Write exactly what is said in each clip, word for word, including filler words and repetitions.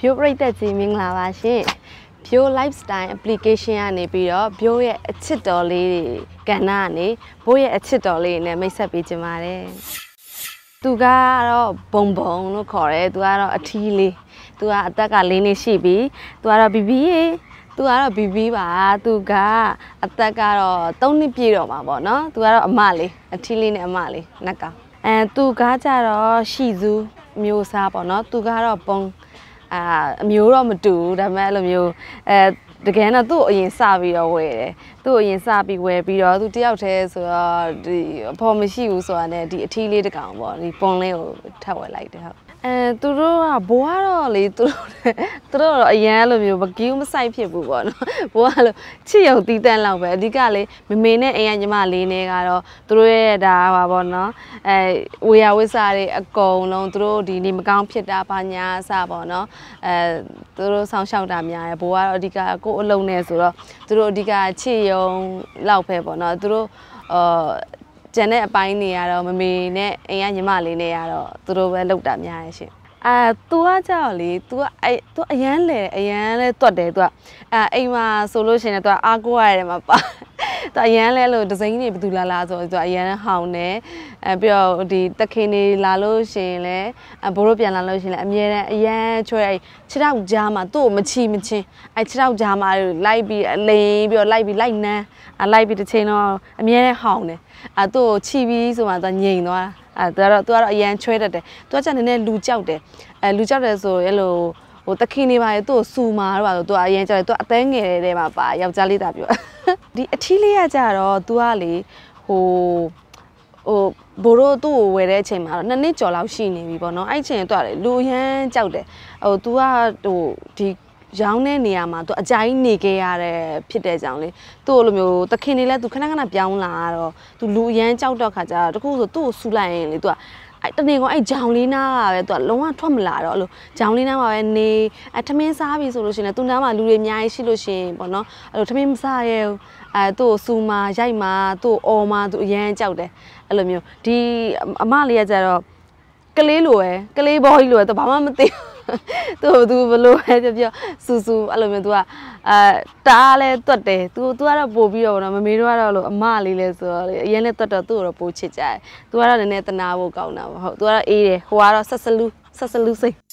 Pure ပြည့်တဲ့ကြီးမင်္ဂလာပါရှင် Pure Lifestyle Application ကနေပြီးတော့ Pure ရဲ့အချစ်တော်လေးတွေကဏ္ဍကနေဘိုးရဲ့အချစ်တော်လေးနဲ့မိတ်ဆက်ပေးကြပါတယ်သူကတော့ဘုံဘုံလို့ခေါ်တယ်သူကတော့အထီးလေးသူကအသက်ကလေးနှစ်ရှိပြီသူကတော့ ဘီ ဘီ ရေသူကတော့ ဘီ ဘီ ပါသူကအသက်ကတော့သုံးနှစ်ပြည့်တော့မှာပေါ့နော်သူကတော့အမလေးအထီးလေးနဲ့အမလေးနက်ကောင်အဲသူကကြတော့ရှီဇူးမျိုးစားပေါ့နော်သူကတော့ပုံအာအမျိုးတော့မတူဘူးဒါပေမဲ့အဲ့လိုမျိုးအဲတကယ်တော့သူ့အရင်စပြီးတော့ဝယ်တယ်သူ့အရင်စပြီးဝယ်ပြီးတော့သူတယောက်တည်းဆိုတော့ဒီအဖေမရှိဘူးဆိုတာနဲ့ဒီအထီးလေးတကောင်ပေါ့ဒီပုံလေးကိုထပ်ဝယ်လိုက်တယ်ဟုတ်အဲသူတို့ကဘိုးကတော့လေသူတို့သူတို့တော့အရန်လိုမျိုးမကီးမဆိုင်ဖြစ်ဘူးပေါ့နော်ဘိုးကလို့ချစ်ရုံတီးတန်းလောက်ပဲအဓိကလေမမေနဲ့အိမ်ကညီမလေးနဲ့ကတော့သူတို့ရဲ့ဒါပါပေါ့နော်အဲဝေယဝိစာတွေအကုန်လုံးသူတို့ဒီနေမကောင်းဖြစ်တာပါညာအစပေါ့နော်အဲသူတို့ဆောင်းလျှောက်တာများတယ်ဘိုးကတော့အဓိကကိုယ်အလုံးနဲ့ဆိုတော့သူတို့အဓိကချစ်ရုံလောက်ပဲပေါ့နော်သူတို့အာကျန်တဲ့အပိုင်းတွေကတော့မမေနဲ့အိမ်ကညီမလေးနဲ့ကတော့သူတို့ပဲလောက်တာများရရှင်အာ तू ကကြောက်လေ तू ကအဲ तू အရန်လေအရန်လဲတွတ်တယ် तू ကအဲအိမ်မှာဆိုလို့ရှိရင် तू အားကိုးရတယ်မှာပါ तू အရန်လဲလို့ဒီဇိုင်းတွေဘယ်သူလာလာဆို तू အရန်ဟောင်းတယ်အဲပြီးတော့ဒီတခင်တွေလာလို့ရှိရင်လဲဘိုးတို့ပြန်လာလို့ရှိရင်လဲအမြဲတမ်းအရန်ချွဲအဲခြေထောက်ကြားမှာသူ့ကိုမချီမချင်းအဲခြေထောက်ကြားမှာလိုက်ပြီးအလိန်ပြီးတော့လိုက်ပြီးလိုက်နန်းအလိုက်ပြီးတစ်ချိန်တော့အမြဲတမ်းဟောင်းတယ်အဲသူ့ကိုချီပြီးဆိုမှ तू ငြိမ်သွားအဲသူကတော့သူကတော့အရန်ချွဲတတ်တယ်သူကကျနည်းနည်းလူကြောက်တယ်အဲလူကြောက်တယ်ဆိုအဲ့လိုဟိုတခင်နေပါလေသူ့ကိုစူမာတော့ပါဆိုသူကအရန်ကြောက်တယ်သူအသေးငယ်တဲ့မှာပါယောက်ျားလေးတာပြောဒီအထီးလေးကကြတော့သူကလေဟိုဟိုဘိုးတို့သူ့ကိုဝယ်တဲ့အချိန်မှာတော့နှစ်နှစ်ကျော်လောက်ရှိနေပြီပေါ့နော်အဲ့ချိန်သူကလေလူရမ်းကြောက်တယ်ဟိုသူကဟိုဒီရောင်းတဲ့နေရာမှာသူအကြိုင်းနေခဲ့ရတဲ့ဖြစ်တဲ့ကြောင်လေသူ့လိုမျိုးတခင်နေလဲသူခဏခဏပြောင်းလာတော့သူလူရမ်းကြောက်တော့ခါကျတော့တခုဆိုသူ့ကိုဆူလိုက်ရင်လေသူကအဲ့တနေ့ကောင်အဲ့ဂျောင်လေးနားကပဲသူကလုံးဝထွက်မလာတော့အဲ့လိုဂျောင်လေးနားမှာပဲနေအထမင်းစားပြီဆိုလို့ရှိရင်သူ့နားမှာလူတွေအများကြီးရှိလို့ရှိရင်ပေါ့နော်အဲ့လိုထမင်းမစားရဲဘူးအဲသူ့ကိုစူမာရိုက်မာသူ့အော်မာသူအရန်ကြောက်တယ်အဲ့လိုမျိုးဒီအမလေးကကြတော့ကလေးလိုပဲကလေးဘောကြီးလိုပဲသူဘာမှမသိသူသူဘလို့ပဲပြောပြောစူစူအဲ့လိုမျိုး तू ကအဲတားလဲတွတ်တယ် तू तू ကတော့ပို့ပြီးတော့မမေတို့ကတော့လို့အမလေးလဲဆိုတော့အရင်လဲတွတ်တော့သူ့ကိုတော့ပို့ချစ်ကြတယ် तू ကတော့နည်းနည်းတနာဖို့ကောင်းတာပေါ့ဟုတ် तू ကတော့အေးတယ်ဟိုကတော့ဆက်စလူးဆက်စလူးစိတ်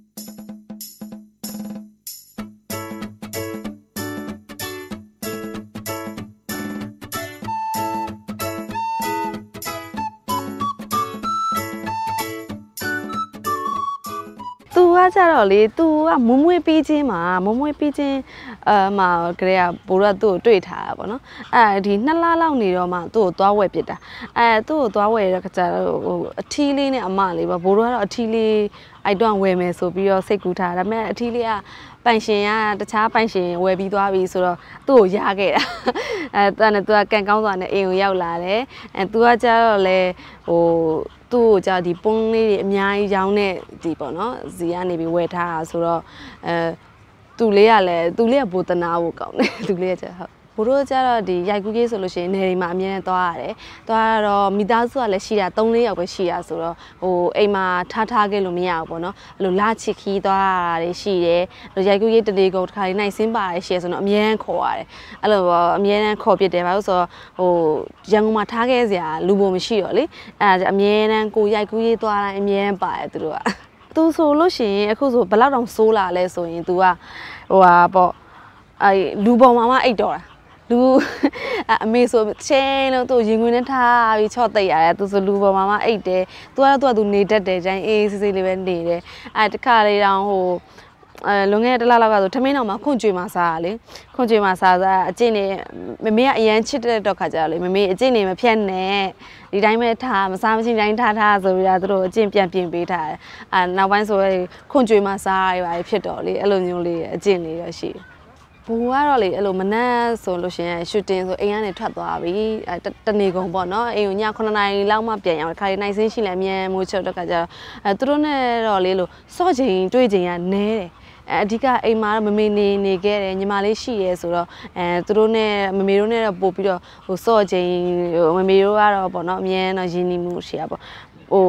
သူကကြတော့လေ तू ကမွမွေးပြီးချင်းမှာမမွေးပြီးချင်းအာမှာကလေးကဘိုးကသူ့ကိုတွေ့ထားတာပေါ့နော်အဲဒီနှစ်လလောက်နေတော့မှသူ့ကိုသွားဝယ်ပြစ်တာအဲသူ့ကိုသွားဝယ်ရတဲ့ကြတော့ဟိုအထီးလေးနဲ့အမလေးပေါ့ဘိုးတို့ကတော့အထီးလေးအိုက်တော့ဝယ်မယ်ဆိုပြီးတော့စိတ်ကူးထားတာဒါပေမဲ့အထီးလေးကပိုင်ရှင်ကတခြားပိုင်ရှင်ဝယ်ပြီးသွားပြီဆိုတော့သူ့ကိုရခဲ့တာအဲသူကလည်းသူကကန်ကောင်းစွာနဲ့အိမ်ကိုရောက်လာတယ်အဲသူကကြတော့လေဟိုသူ့ကိုကြာဒီပုံးလေးတွေအများကြီးရောင်းတဲ့ဒီပေါ့နော်ဇီကနေပြီးဝယ်ထားတာဆိုတော့အဲသူလေးကလည်းသူလေးကဘိုတနာဖို့ကောင်းတယ်သူလေးကကြာဟုတ်ဘိုးတို့ကျတော့ဒီရိုက်ကူးကြီးဆိုလို့ရှိရင်နေအိမ်မှာအမြဲတမ်းသွားရတယ်သွားတော့မိသားစုကလည်းရှိတာသုံးလေးယောက်ပဲရှိတာဆိုတော့ဟိုအိမ်မှာထားထားခဲ့လို့မရဘူးပေါ့နော်အဲ့လိုလာချစ်ခီးသွားတာတွေရှိတယ်အဲ့လိုရိုက်ကူးကြီးတလေကုန်တစ်ခါလေးနိုင်စင်းပါတယ်ရှိရဆိုတော့အမြဲတမ်းခေါ်ရတယ်အဲ့လိုအမြဲတမ်းခေါ်ပြစ်တယ်ဘာလို့ဆိုတော့ဟိုရန်ကုန်မှာထားခဲ့စရာလူပုံမရှိတော့လေအဲ့ဒါအမြဲတမ်းကိုရိုက်ကူးကြီးသွားတိုင်းအမြဲတမ်းပါတယ်သူတို့ကသူဆိုလို့ရှိရင်အခုဆိုဘယ်လောက်တောင်ဆိုးလာလဲဆိုရင် तू ကဟိုဟာပေါ့အဲလူပုံမှာမှအိတ်တော်တာလူအမေဆိုချင်းလို့သူရင်ခွင်နဲ့ထားပြီးချော့တိတ်ရတယ်သူဆိုလူပေါ်မှာမှအိတ်တယ်သူကတော့သူကသူနေတတ်တယ်ကျန်အေးစစ်စစ်လေးပဲနေတယ်အဲတခါလေးတောင်ဟိုအဲလွန်ခဲ့တဲ့တစ်လလောက်ကဆိုထမင်းတော်မှာခွန့်ကြွေမှာစားရလေခွန့်ကြွေမှာစားစားအကျင့်နေမမေကအရန်ချစ်တဲ့တော့ခါကြလေမမေအကျင့်နေမဖြတ်နဲ့ဒီတိုင်းပဲထားမစားမချင်းတိုင်းထားထားဆိုပြီးတော့သူတို့အကျင့်ပြန်ပြင်ပေးထားတယ်အဲနောက်ပိုင်းဆိုခွန့်ကြွေမှာစားရပါဖြစ်တော့လေအဲ့လိုမျိုးလေးအကျင့်လေးရရှိဘိုးကတော့လေအဲ့လိုမနက်ဆိုလို့ရှိရင်ရှူတင်ဆိုအိမ်ကနေထွက်သွားပြီအဲတနေကုန်ပေါ့နော်အိမ်ကိုညခုနှစ်နာရီလောက်မှပြန်ရအောင်ခါလေးနိုင်စင်းရှိလဲအမြန်မိုးချုပ်တော့ကကြတော့အဲသူတို့နဲ့တော့လေလို့စော့ချိန်တွေးချိန်ကနဲတယ်အဓိကအိမ်မှာမမေနေနေခဲ့တယ်ညီမလေးရှိရဲဆိုတော့အဲသူတို့နဲ့မမေတို့နဲ့တော့ပို့ပြီးတော့ဟိုစော့ချိန်ဟိုမမေတို့ကတော့ပေါ့နော်အမြန်တော့ရင်းနှီးမှုရှိရပေါ့ဟို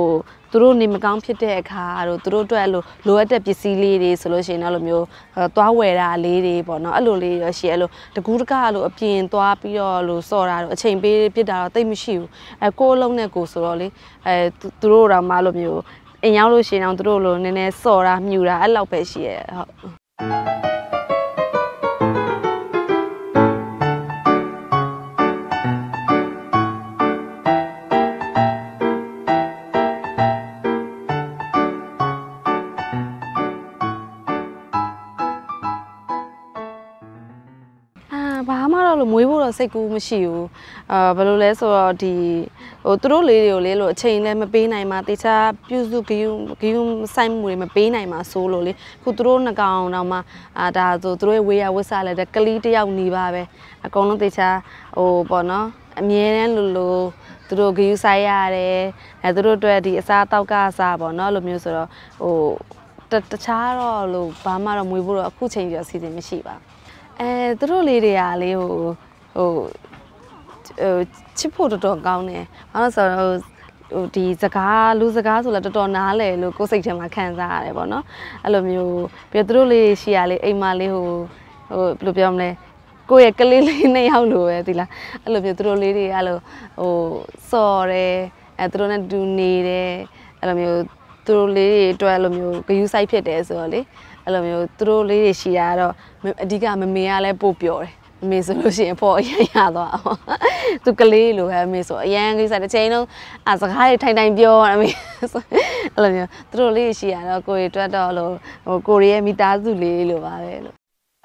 သူတို့နေမကောင်းဖြစ်တဲ့အခါတို့သူတို့အတွက်အဲ့လိုလိုအပ်တဲ့ပစ္စည်းလေးတွေဆိုလို့ရှိရင်တော့အဲ့လိုမျိုးသွားဝယ်တာလေးတွေပေါ့နော်အဲ့လိုလေးရရှိအဲ့လိုတကူးတကားအဲ့လိုအပြင်သွားပြီးတော့လို့စော်တာတို့အချိန်ပေးပြစ်တာတော့တိတ်မရှိဘူးအဲကိုယ်အလုံးနဲ့ကိုယ်ဆိုတော့လေအဲသူတို့တော့မှအဲ့လိုမျိုးအင်ရောက်လို့ရှိရင်တော့သူတို့လိုနည်းနည်းစော်တာမြူတာအဲ့လောက်ပဲရှိရဲ့ဟုတ်ဘာမှတော့လို့မွေးဖို့တော့စိတ်ကူးမရှိဘူးအာဘယ်လိုလဲဆိုတော့ဒီဟိုသူတို့လေးတွေကိုလေလို့အချိန်လည်းမပေးနိုင်မှာတခြားပြုစုဂယုဂယုဆိုင်မှုတွေမပေးနိုင်မှာဆိုလို့လေခုသူတို့နှကောင်တော့မှအာဒါဆိုသူတို့ရဲ့ဝေးရဝစ်စားလဲတဲ့ကလေးတယောက်နေပါပဲအကုန်လုံးတခြားဟိုပေါ့နော်အမြဲတမ်းလို့လို့သူတို့ဂယုဆိုင်ရတယ်အဲသူတို့အတွက်ဒီအစားတောက်ကအစားပေါ့နော်လိုမျိုးဆိုတော့ဟိုတခြားတော့လို့ဘာမှတော့မွေးဖို့တော့အခုချိန်ပြအစီအစဉ်မရှိပါအဲသူတို့လေးတွေကလေဟိုဟိုချစ်ဖို့တော်တော်ကောင်းတယ်။ဘာလို့ဆိုတော့ဟိုဒီစကားလူစကားဆိုလည်းတော်တော်နားလဲလို့ကိုယ်စိတ်ထဲမှာခံစားရတယ်ပေါ့နော်။အဲ့လိုမျိုးပြီးတော့သူတို့လေးရှိရလေအိမ်မလေးဟိုဟိုဘယ်လိုပြောမလဲကိုယ့်ရဲ့ကလေးလေးနှစ်ယောက်လိုပဲဒီလားအဲ့လိုမျိုးသူတို့လေးတွေအဲ့လိုဟိုစော်တယ်အဲသူတို့နဲ့တူနေတယ်အဲ့လိုမျိုးသူတို့လေးတွေအတွက်အဲ့လိုမျိုးဂယုစိုက်ဖြစ်တယ်ဆိုတော့လေအဲ့လိုမျိုးသူတို့လေးတွေရှိတာတော့အဓိကမမေကလည်းပို့ပြောတယ်မမေဆိုလို့ရှိရင်ပေါ့အရန်ရသွားအောင်သူကလေးလိုပဲအမေဆိုအရန်ကိစ္စတစ်ချိန်လုံးအစကားတွေထိုင်ထိုင်ပြောအမေအဲ့လိုမျိုးသူတို့လေးရှိရတော့ကိုရီတွတ်တော့လို့ဟိုကိုရီရဲ့မိသားစုလေးလိုပါပဲလို့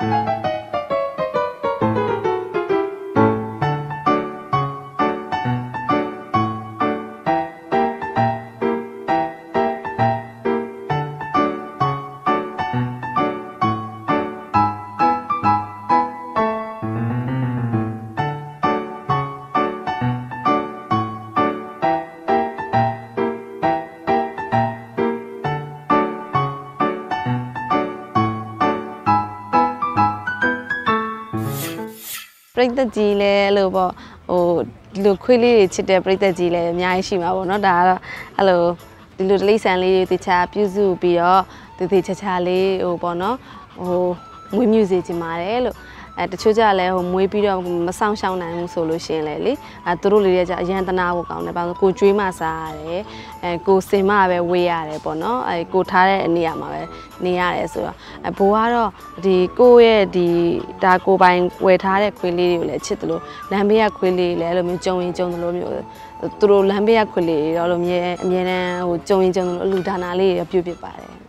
ပရိသတ်ကြီးလည်းလို့ပေါ့ဟိုဒီလိုခွေးလေးတွေချစ်တဲ့ပရိသတ်ကြီးလည်းအများကြီးရှိမှာပေါ့နော်ဒါကတော့အဲ့လိုဒီလိုတလိဆန်လေးတွေတခြားပြုစုပြီးတော့တည်တည်ချာချာလေးဟိုပေါ့နော်ဟိုမွေးမြူစေချင်ပါတယ်လို့အဲတချို့ကြလည်းဟိုမွေးပြီးတော့မဆောင်ရှောင်းနိုင်ဘူးဆိုလို့ရှိရင်လည်းလေအဲသူတို့လေးတွေကကြအရန်တနာဖို့ကောင်းတယ်ဘာလို့ကိုကျွေးမှစားရတယ်အဲကိုစင်မပဲဝေးရတယ်ပေါ့နော်အဲကိုထားတဲ့နေရာမှာပဲနေရတယ်ဆိုတော့အဲဘိုးကတော့ဒီကိုရဲ့ဒီဒါကိုပိုင်ဝယ်ထားတဲ့ခွေးလေးတွေကိုလည်းချစ်တယ်လို့လမ်းဘေးကခွေးလေးတွေလည်းအဲ့လိုမျိုးကြုံရင်ကြုံတယ်လို့မျိုးသူတို့လမ်းဘေးကခွေးလေးတွေတော့လိုမျိုးအမြဲတမ်းဟိုကြုံရင်ကြုံတယ်လို့အလူဒါနာလေးတွေပြုတ်ပြပါတယ်